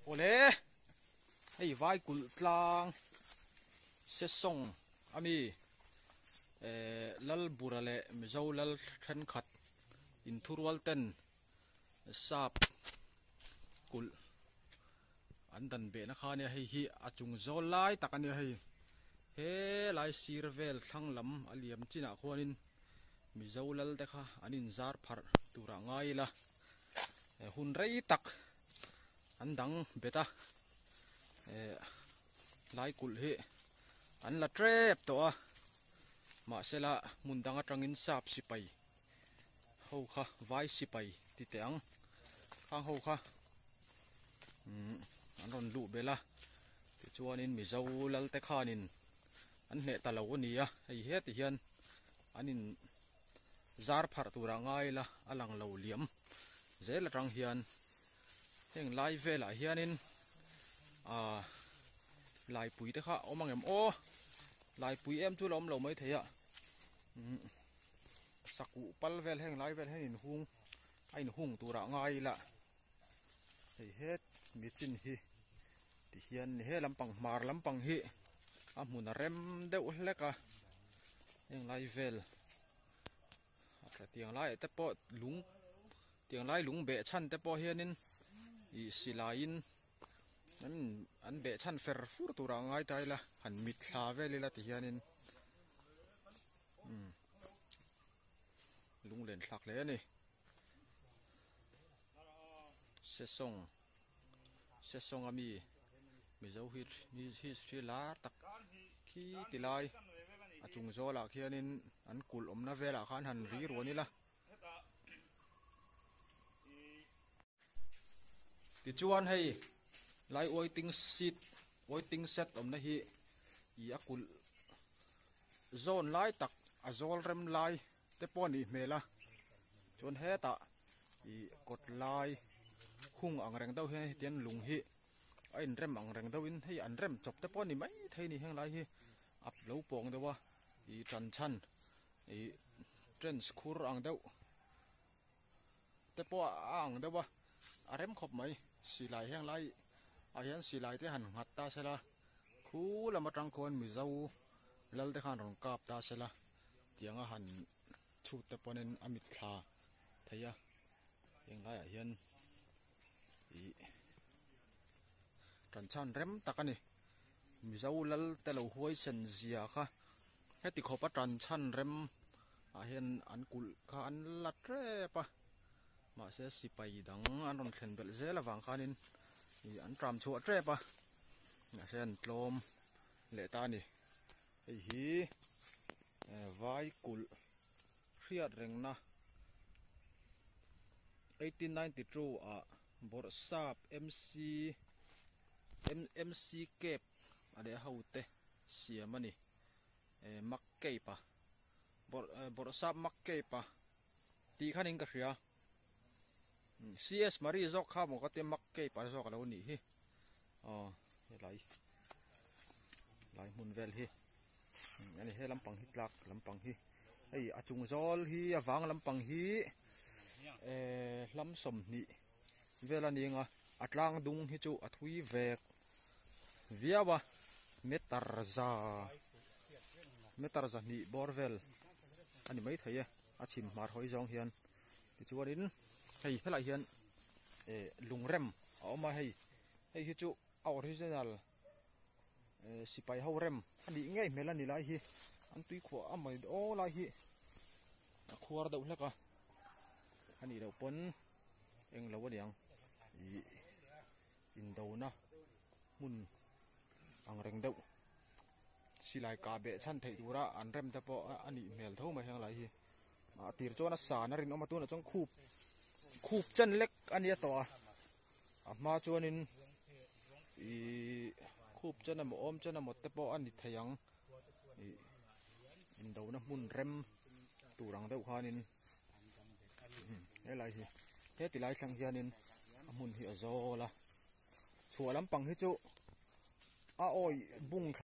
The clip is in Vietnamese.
Ole hei vai kul tlang se song ami lal burale mizo lal than khat in thurwal ten sap kul an dan be na khania hei hi achung zol lai takani hei he lai sirvel thlang lam aliam china khwanin mizo lal te kha anin zar phar tura ngai la hun rei tak an dang beta lai kul hi an la trep to a ma sela mundang atangin sap sipai ho kha vai sipai ti teang khang ho kha an ron lu bela ti chuanin mizo lal te khanin an hne talo ni a hei he ti hian anin zar phar tura ngai la alang lo liam zel atang hian heng lai vela hianin lai pui te kha omang em o lai pui em chu lom lo mai theya saku pal vel heng lai vel hen in hung ain hung tura ngai la hei het mi chin hi ti hian ni he lampang mar lampang hi a mun rem deuh hleka heng lai vel atra tiang lai te po lung tiang lai lung be chan te po hianin i silain an be chan fer fur tura ngai tai la han mit thla velila ti hianin lung len thlak le ani se song ami mizo hi hi la tak khi tilai achung zola khianin an kul omna vela khan han ri ruani la ti chuan hei lai waiting set omna hi i akul zone lai tak azol rem lai te poni mela chon heta i kot lai khung ang reng dau he tian lung hi ain rem ang reng dau in hei an rem chop te poni mai theini heng lai hi ap lo pong dewa i chan chan i trends khur ang deuh te po ang dewa arem khop mai silai heng lai a hian silai te han ngat ta sela khu lama tang khon mizo lal te khan rong kap ta sela tianga han thu te ponen amit thla theya heng lai a hian i tran chan rem takani mizo lal te lo huai sen zia kha heti khopa tran chan rem a hian an kul kha an la trepa ma se sipai dang an ron thlen bel zela wang khanin i an tram chu trepa na sen tlom le ta ni hei hi vai kul riat rengna 1892 a borsap MC kep ade haute siamani makkei pa borsap makkei pa ti khanin ka hria CS mari zok kha mo ka te makkei pa zok lo ni hi lai mun vel hi ani he lampang hi tlak lampang hi ei achung zol hi awang lampang hi lam som ni vela ninga atlang dung hi chu athui vek viawa metarza ni borvel ani mai thaya achim mar hoi jong hian ti chuanin hei helai hian lungrem awma hei hi chu original sipai ho rem ani ngei melani lai hi an tui kho amai o lai hi khuar deuh hleka ani lo pon eng lo waniang i in do na mun ang reng deuh silai ka be chan thei tura an rem te po ani mel tho ma heng lai hi ma tir chona sa na rin oma tu na chong khup chan lek ani to a ma chuanin i khup chana mo om chana mo te po ani theyang i in do na mun rem turang deuh khanin helai hi he tilai thlang hianin amun hi azola chua lampang hi chu a oi bung